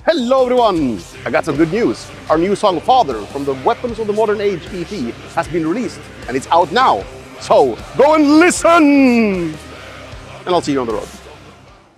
Hello everyone! I got some good news. Our new song Father from the Weapons of the Modern Age EP has been released and it's out now. So go and listen! And I'll see you on the road.